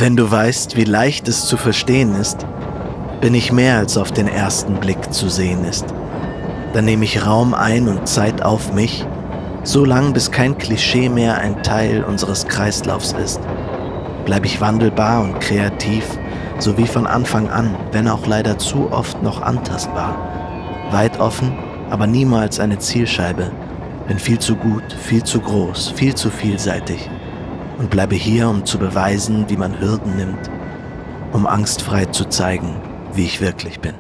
Wenn du weißt, wie leicht es zu verstehen ist, bin ich mehr als auf den ersten Blick zu sehen ist. Dann nehme ich Raum ein und Zeit auf mich, so lang bis kein Klischee mehr ein Teil unseres Kreislaufs ist. Bleibe ich wandelbar und kreativ, so wie von Anfang an, wenn auch leider zu oft noch antastbar. Weit offen, aber niemals eine Zielscheibe. Bin viel zu gut, viel zu groß, viel zu vielseitig. Und bleibe hier, um zu beweisen, wie man Hürden nimmt, um angstfrei zu zeigen, wie ich wirklich bin.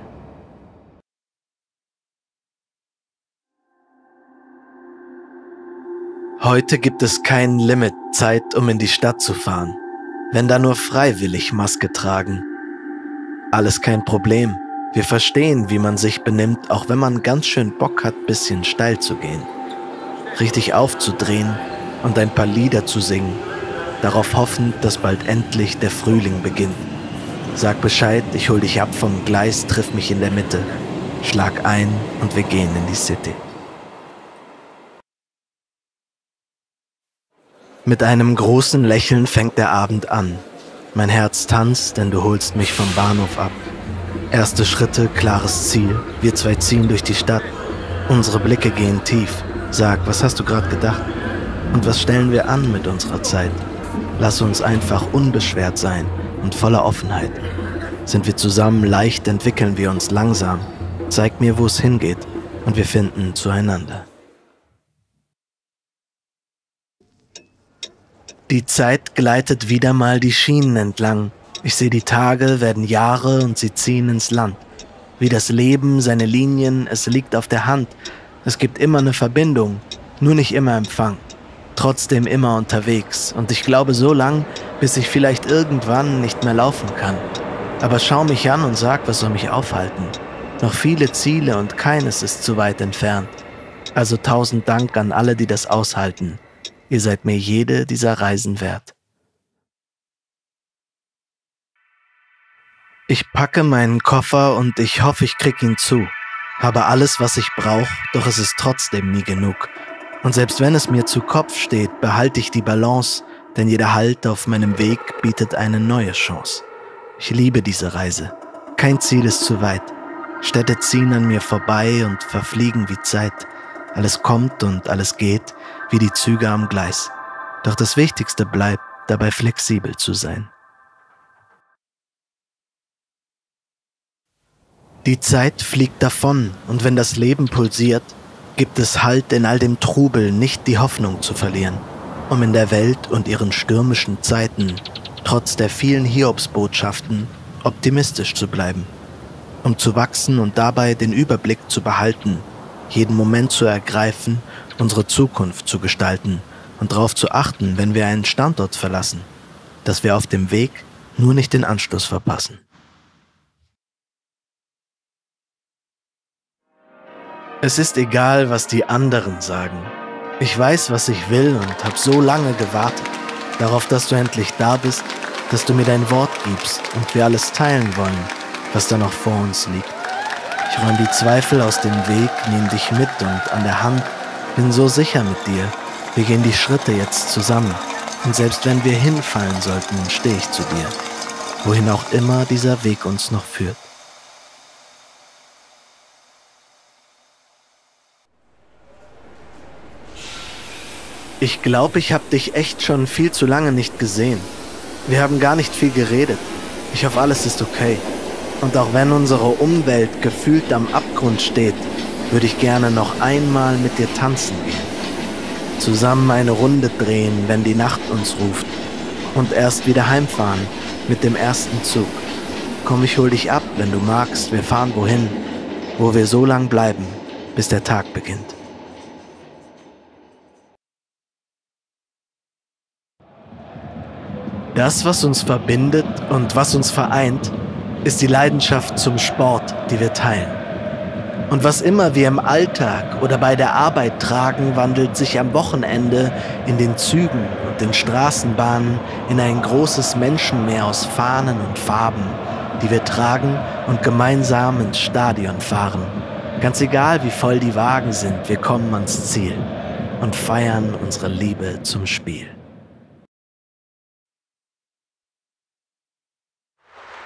Heute gibt es kein Limit, Zeit, um in die Stadt zu fahren. Wenn da nur freiwillig Maske tragen. Alles kein Problem. Wir verstehen, wie man sich benimmt, auch wenn man ganz schön Bock hat, bisschen steil zu gehen. Richtig aufzudrehen und ein paar Lieder zu singen. Darauf hoffend, dass bald endlich der Frühling beginnt. Sag Bescheid, ich hol dich ab vom Gleis, triff mich in der Mitte. Schlag ein und wir gehen in die City. Mit einem großen Lächeln fängt der Abend an. Mein Herz tanzt, denn du holst mich vom Bahnhof ab. Erste Schritte, klares Ziel. Wir zwei ziehen durch die Stadt. Unsere Blicke gehen tief. Sag, was hast du gerade gedacht? Und was stellen wir an mit unserer Zeit? Lass uns einfach unbeschwert sein und voller Offenheit. Sind wir zusammen leicht, entwickeln wir uns langsam. Zeig mir, wo es hingeht und wir finden zueinander. Die Zeit gleitet wieder mal die Schienen entlang. Ich sehe, die Tage werden Jahre und sie ziehen ins Land. Wie das Leben, seine Linien, es liegt auf der Hand. Es gibt immer eine Verbindung, nur nicht immer Empfang. Trotzdem immer unterwegs und ich glaube so lang, bis ich vielleicht irgendwann nicht mehr laufen kann. Aber schau mich an und sag, was soll mich aufhalten? Noch viele Ziele und keines ist zu weit entfernt. Also 1000 Dank an alle, die das aushalten. Ihr seid mir jede dieser Reisen wert. Ich packe meinen Koffer und ich hoffe, ich krieg ihn zu. Habe alles, was ich brauche, doch es ist trotzdem nie genug. Und selbst wenn es mir zu Kopf steht, behalte ich die Balance, denn jeder Halt auf meinem Weg bietet eine neue Chance. Ich liebe diese Reise. Kein Ziel ist zu weit. Städte ziehen an mir vorbei und verfliegen wie Zeit. Alles kommt und alles geht, wie die Züge am Gleis. Doch das Wichtigste bleibt, dabei flexibel zu sein. Die Zeit fliegt davon und wenn das Leben pulsiert, gibt es Halt in all dem Trubel, nicht die Hoffnung zu verlieren, um in der Welt und ihren stürmischen Zeiten, trotz der vielen Hiobsbotschaften, optimistisch zu bleiben, um zu wachsen und dabei den Überblick zu behalten, jeden Moment zu ergreifen, unsere Zukunft zu gestalten und darauf zu achten, wenn wir einen Standort verlassen, dass wir auf dem Weg nur nicht den Anschluss verpassen. Es ist egal, was die anderen sagen. Ich weiß, was ich will und habe so lange gewartet, darauf, dass du endlich da bist, dass du mir dein Wort gibst und wir alles teilen wollen, was da noch vor uns liegt. Ich räume die Zweifel aus dem Weg, nehme dich mit und an der Hand, bin so sicher mit dir. Wir gehen die Schritte jetzt zusammen und selbst wenn wir hinfallen sollten, stehe ich zu dir, wohin auch immer dieser Weg uns noch führt. Ich glaube, ich habe dich echt schon viel zu lange nicht gesehen. Wir haben gar nicht viel geredet. Ich hoffe, alles ist okay. Und auch wenn unsere Umwelt gefühlt am Abgrund steht, würde ich gerne noch einmal mit dir tanzen gehen. Zusammen eine Runde drehen, wenn die Nacht uns ruft. Und erst wieder heimfahren mit dem ersten Zug. Komm, ich hol dich ab, wenn du magst. Wir fahren wohin, wo wir so lang bleiben, bis der Tag beginnt. Das, was uns verbindet und was uns vereint, ist die Leidenschaft zum Sport, die wir teilen. Und was immer wir im Alltag oder bei der Arbeit tragen, wandelt sich am Wochenende in den Zügen und den Straßenbahnen in ein großes Menschenmeer aus Fahnen und Farben, die wir tragen und gemeinsam ins Stadion fahren. Ganz egal, wie voll die Wagen sind, wir kommen ans Ziel und feiern unsere Liebe zum Spiel.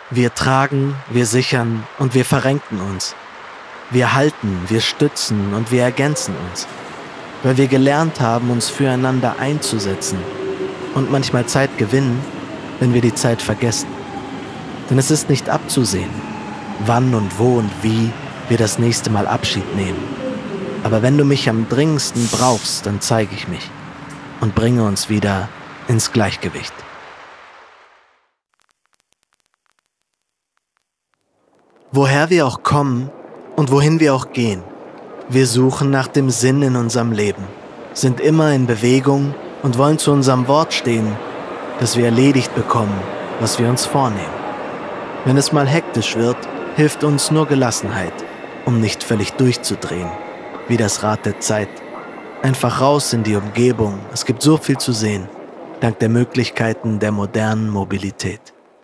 Wir tragen, wir sichern und wir verrenken uns. Wir halten, wir stützen und wir ergänzen uns, weil wir gelernt haben, uns füreinander einzusetzen und manchmal Zeit gewinnen, wenn wir die Zeit vergessen. Denn es ist nicht abzusehen, wann und wo und wie wir das nächste Mal Abschied nehmen. Aber wenn du mich am dringendsten brauchst, dann zeige ich mich und bringe uns wieder ins Gleichgewicht. Woher wir auch kommen und wohin wir auch gehen, wir suchen nach dem Sinn in unserem Leben, sind immer in Bewegung und wollen zu unserem Wort stehen, dass wir erledigt bekommen, was wir uns vornehmen. Wenn es mal hektisch wird, hilft uns nur Gelassenheit, um nicht völlig durchzudrehen, wie das Rad der Zeit. Einfach raus in die Umgebung, es gibt so viel zu sehen, dank der Möglichkeiten der modernen Mobilität.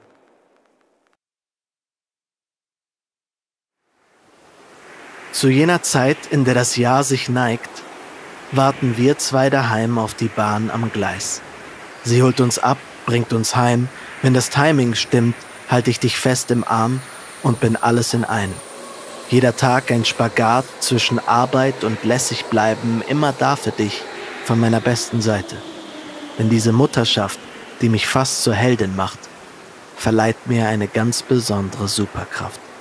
Zu jener Zeit, in der das Jahr sich neigt, warten wir zwei daheim auf die Bahn am Gleis. Sie holt uns ab, bringt uns heim. Wenn das Timing stimmt, halte ich dich fest im Arm und bin alles in einem. Jeder Tag ein Spagat zwischen Arbeit und lässig bleiben, immer da für dich, von meiner besten Seite. Denn diese Mutterschaft, die mich fast zur Heldin macht, verleiht mir eine ganz besondere Superkraft.